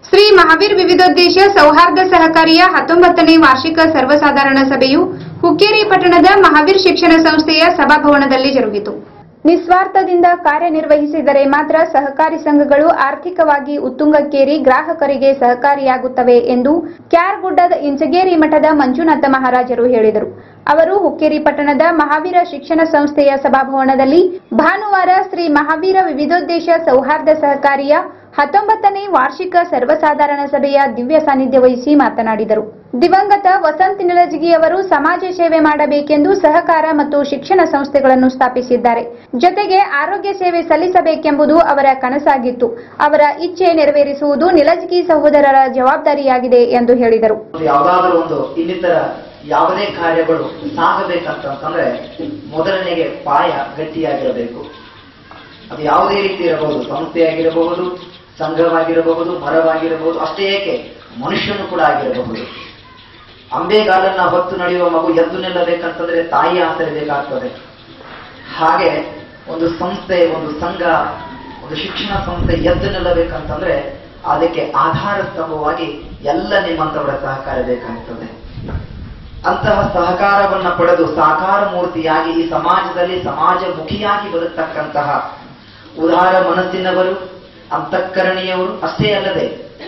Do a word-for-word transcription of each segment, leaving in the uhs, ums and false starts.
ಶ್ರೀ ಮಹಾವೀರ್ ವಿವಿಧೋದ್ದೇಶ ಸೌಹಾರ್ದ ಸಹಕಾರಿಯ ಹತ್ತೊಂಬತ್ತನೇ ವಾರ್ಷಿಕ ಸರ್ವಸಾಧಾರಣ ಸಭೆಯು ಹುಕ್ಕೇರಿ ಪಟ್ಟಣದ ಮಹಾವೀರ್ ಶಿಕ್ಷಣ ಸಂಸ್ಥೆಯ ಸಭಾಭವನದಲ್ಲಿ ಜರುಗಿತು. ನಿಸ್ವಾರ್ಥದಿಂದ ಕಾರ್ಯನಿರ್ವಹಿಸಿದರೆ ಮಾತ್ರ ಸಹಕಾರಿ ಸಂಘಗಳು ಆರ್ಥಿಕವಾಗಿ ಉತ್ತುಂಗಕ್ಕೇರಿ ಗ್ರಾಹಕರಿಗೆ ಸಹಕಾರಿಯಾಗುತ್ತವೆ ಎಂದು ಕ್ಯಾರ್ಗುಡ್ಡದ ಇಂಚಗೇರಿ ಮಠದ ಮಂಜುನಾಥ ಮಹಾರಾಜರು ಹೇಳಿದರು. ಅವರು ಹುಕ್ಕೇರಿ ಪಟ್ಟಣದ ಮಹಾವೀರ ಶಿಕ್ಷಣ ಸಂಸ್ಥೆಯ ಸಭಾಭವನದಲ್ಲಿ ಭಾನುವಾರ ಶ್ರೀ ಮಹಾವೀರ ವಿವಿಧೋದ್ದೇಶ ಸೌಹಾರ್ದ ಸಹಕಾರಿಯ ಹತ್ತೊಂಬತ್ತನೇ ವಾರ್ಷಿಕ ಸರ್ವಸಾಧಾರಣ ಸಭೆಯ ದಿವ್ಯ ಸಾನ್ನಿಧ್ಯ ವಹಿಸಿ ಮಾತನಾಡಿದರು. ದಿವಂಗತ ವಸಂತ್ ನಿಲಜಗಿ ಅವರು ಸಮಾಜ ಸೇವೆ ಮಾಡಬೇಕೆಂದು ಸಹಕಾರ ಮತ್ತು ಶಿಕ್ಷಣ ಸಂಸ್ಥೆಗಳನ್ನು ಸ್ಥಾಪಿಸಿದ್ದಾರೆ. ಜೊತೆಗೆ ಆರೋಗ್ಯ ಸೇವೆ ಸಲ್ಲಿಸಬೇಕೆಂಬುದು ಅವರ ಕನಸಾಗಿತ್ತು. ಅವರ ಇಚ್ಛೆ ನೆರವೇರಿಸುವುದು ನಿಲಜಗಿ ಸಹೋದರರ ಜವಾಬ್ದಾರಿಯಾಗಿದೆ ಎಂದು ಹೇಳಿದರು. ಯಾವುದಾದರೂ ಒಂದು ಇನ್ನಿತರ ಯಾವುದೇ ಕಾರ್ಯಗಳು ಸಾಗಬೇಕಂತಂದ್ರೆ ಮೊದಲನೆಗೆ ಪಾಯ ಗಟ್ಟಿಯಾಗಿರಬೇಕು. ಅದು ಯಾವುದೇ ರೀತಿ ಇರಬಹುದು, ಸಂಸ್ಥೆಯಾಗಿರಬಹುದು, ಸಂಘವಾಗಿರಬಹುದು, ಮರವಾಗಿರಬಹುದು, ಅಷ್ಟೇ ಏಕೆ ಮನುಷ್ಯನು ಕೂಡ ಆಗಿರಬಹುದು. ಅಂಬೆಗಾಲನ್ನ ಹೊತ್ತು ನಡೆಯುವ ಮಗು ಎದ್ದು ನಿಲ್ಲಬೇಕಂತಂದ್ರೆ ತಾಯಿ ಆಸರೆ ಬೇಕಾಗ್ತದೆ. ಹಾಗೆ ಒಂದು ಸಂಸ್ಥೆ, ಒಂದು ಸಂಘ, ಒಂದು ಶಿಕ್ಷಣ ಸಂಸ್ಥೆ ಎದ್ದು ನಿಲ್ಲಬೇಕಂತಂದ್ರೆ ಅದಕ್ಕೆ ಆಧಾರ ಸ್ತಂಭವಾಗಿ ಎಲ್ಲ ನಿಮ್ಮಂತವರ ಸಹಕಾರ ಬೇಕಾಗ್ತದೆ. ಅಂತಹ ಸಹಕಾರವನ್ನ ಪಡೆದು ಸಾಕಾರ ಮೂರ್ತಿಯಾಗಿ ಈ ಸಮಾಜದಲ್ಲಿ ಸಮಾಜಮುಖಿಯಾಗಿ ಬದುಕ್ತಕ್ಕಂತಹ ಉದಾರ ಮನಸ್ಸಿನವರು, ಅಂತಃಕರಣೀಯವರು, ಅಷ್ಟೇ ಅಲ್ಲದೆ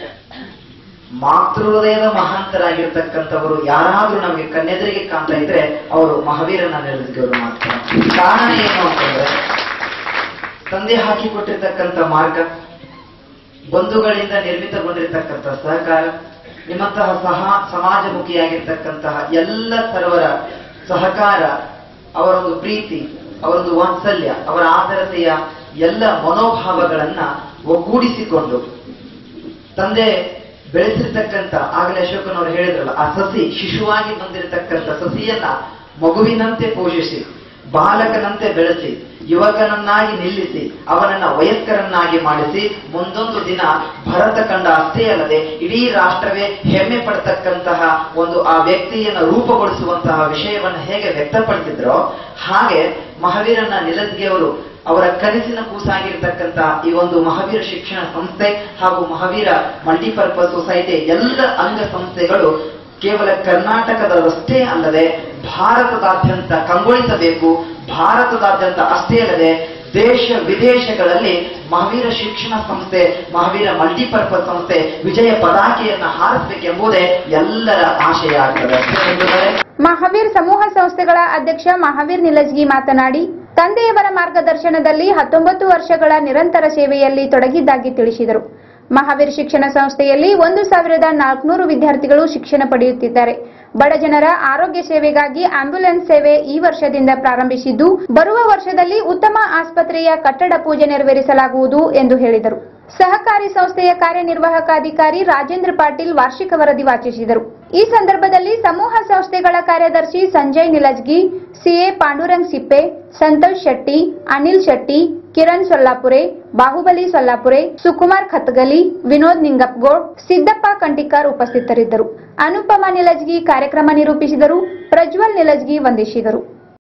ಮಾತೃಹೃದಯದ ಮಹಾಂತರಾಗಿರ್ತಕ್ಕಂಥವರು ಯಾರಾದ್ರೂ ನಮಗೆ ಕಣ್ಣೆದುರಿಗೆ ಕಾಣ್ತಾ ಇದ್ರೆ ಅವರು ಮಹಾವೀರನ ನಿಲಜಗಿಯವರು ಮಾತ್ರ. ಕಾರಣ ಏನು ಅಂತಂದ್ರೆ ತಂದೆ ಹಾಕಿಕೊಟ್ಟಿರ್ತಕ್ಕಂಥ ಮಾರ್ಗ, ಬಂಧುಗಳಿಂದ ನಿರ್ಮಿತಗೊಂಡಿರ್ತಕ್ಕಂಥ ಸಹಕಾರ, ನಿಮ್ಮಂತಹ ಸಹ ಸಮಾಜಮುಖಿಯಾಗಿರ್ತಕ್ಕಂತಹ ಎಲ್ಲ ಸರ್ವರ ಸಹಕಾರ, ಅವರೊಂದು ಪ್ರೀತಿ, ಅವರೊಂದು ವಾತ್ಸಲ್ಯ, ಅವರ ಆದರತೆಯ ಎಲ್ಲ ಮನೋಭಾವಗಳನ್ನ ಒಗ್ಗೂಡಿಸಿಕೊಂಡು ತಂದೆ ಬೆಳೆಸಿರ್ತಕ್ಕಂಥ, ಆಗಲೇ ಅಶೋಕನವರು ಹೇಳಿದ್ರಲ್ಲ, ಆ ಸಸಿ ಶಿಶುವಾಗಿ ಬಂದಿರತಕ್ಕಂಥ ಸಸಿಯನ್ನ ಮಗುವಿನಂತೆ ಪೋಷಿಸಿ, ಬಾಲಕನಂತೆ ಬೆಳೆಸಿ, ಯುವಕನನ್ನಾಗಿ ನಿಲ್ಲಿಸಿ, ಅವನನ್ನ ವಯಸ್ಕರನ್ನಾಗಿ ಮಾಡಿಸಿ, ಮುಂದೊಂದು ದಿನ ಭರತ ಖಂಡ ಅಷ್ಟೇ ಅಲ್ಲದೆ ಇಡೀ ರಾಷ್ಟ್ರವೇ ಹೆಮ್ಮೆ ಪಡತಕ್ಕಂತಹ ಒಂದು ಆ ವ್ಯಕ್ತಿಯನ್ನ ರೂಪುಗೊಳಿಸುವಂತಹ ವಿಷಯವನ್ನು ಹೇಗೆ ವ್ಯಕ್ತಪಡಿಸಿದ್ರೋ ಹಾಗೆ ಮಹಾವೀರನ ನಿಲಜಗಿಯವರು ಅವರ ಕನಸಿನ ಕೂಸಾಗಿರ್ತಕ್ಕಂತಹ ಈ ಒಂದು ಮಹಾವೀರ ಶಿಕ್ಷಣ ಸಂಸ್ಥೆ ಹಾಗೂ ಮಹಾವೀರ ಮಲ್ಟಿಪರ್ಪಸ್ ಸೊಸೈಟಿ ಎಲ್ಲ ಅಂಗ ಸಂಸ್ಥೆಗಳು ಕೇವಲ ಕರ್ನಾಟಕದಷ್ಟೇ ಅಲ್ಲದೆ ಭಾರತದಾದ್ಯಂತ ಕಂಗೊಳಿಸಬೇಕು. ಭಾರತದಾದ್ಯಂತ ಅಷ್ಟೇ ಅಲ್ಲದೆ ದೇಶ ವಿದೇಶಗಳಲ್ಲಿ ಮಹಾವೀರ ಶಿಕ್ಷಣ ಸಂಸ್ಥೆ, ಮಹಾವೀರ ಮಲ್ಟಿಪರ್ಪಸ್ ಸಂಸ್ಥೆ ವಿಜಯ ಪತಾಕೆಯನ್ನ ಹಾರಿಸಬೇಕೆಂಬುದೇ ಎಲ್ಲರ ಆಶಯ ಆಗ್ತದೆ. ಮಹಾವೀರ್ ಸಮೂಹ ಸಂಸ್ಥೆಗಳ ಅಧ್ಯಕ್ಷ ಮಹಾವೀರ್ ನಿಲಜಗಿ ಮಾತನಾಡಿ, ತಂದೆಯವರ ಮಾರ್ಗದರ್ಶನದಲ್ಲಿ ಹತ್ತೊಂಬತ್ತು ವರ್ಷಗಳ ನಿರಂತರ ಸೇವೆಯಲ್ಲಿ ತೊಡಗಿದ್ದಾಗಿ ತಿಳಿಸಿದರು. ಮಹಾವೀರ್ ಶಿಕ್ಷಣ ಸಂಸ್ಥೆಯಲ್ಲಿ ಒಂದು ಸಾವಿರದ ನಾಲ್ಕುನೂರು ವಿದ್ಯಾರ್ಥಿಗಳು ಶಿಕ್ಷಣ ಪಡೆಯುತ್ತಿದ್ದಾರೆ. ಬಡ ಜನರ ಆರೋಗ್ಯ ಸೇವೆಗಾಗಿ ಆಂಬ್ಯುಲೆನ್ಸ್ ಸೇವೆ ಈ ವರ್ಷದಿಂದ ಪ್ರಾರಂಭಿಸಿದ್ದು, ಬರುವ ವರ್ಷದಲ್ಲಿ ಉತ್ತಮ ಆಸ್ಪತ್ರೆಯ ಕಟ್ಟಡ ಪೂಜೆ ನೆರವೇರಿಸಲಾಗುವುದು ಎಂದು ಹೇಳಿದರು. ಸಹಕಾರಿ ಸಂಸ್ಥೆಯ ಕಾರ್ಯನಿರ್ವಾಹಕ ಅಧಿಕಾರಿ ರಾಜೇಂದ್ರ ಪಾಟೀಲ್ ವಾರ್ಷಿಕ ವರದಿ ವಾಚಿಸಿದರು. ಈ ಸಂದರ್ಭದಲ್ಲಿ ಸಮೂಹ ಸಂಸ್ಥೆಗಳ ಕಾರ್ಯದರ್ಶಿ ಸಂಜಯ್ ನಿಲಜಗಿ, ಸಿಎ ಪಾಂಡುರಂಗ್ ಸಿಪ್ಪೆ, ಸಂತೋಷ್ ಶೆಟ್ಟಿ, ಅನಿಲ್ ಶೆಟ್ಟಿ, ಕಿರಣ್ ಸೊಲ್ಲಾಪುರೆ, ಬಾಹುಬಲಿ ಸೊಲ್ಲಾಪುರೆ, ಸುಕುಮಾರ್ ಖತ್ಗಲಿ, ವಿನೋದ್ ನಿಂಗಪ್ಗೋಡ್, ಸಿದ್ದಪ್ಪ ಕಂಟಿಕಾರ್ ಉಪಸ್ಥಿತರಿದ್ದರು. ಅನುಪಮ ನಿಲಜಗಿ ಕಾರ್ಯಕ್ರಮ ನಿರೂಪಿಸಿದರು. ಪ್ರಜ್ವಲ್ ನಿಲಜಗಿ ವಂದಿಸಿದರು.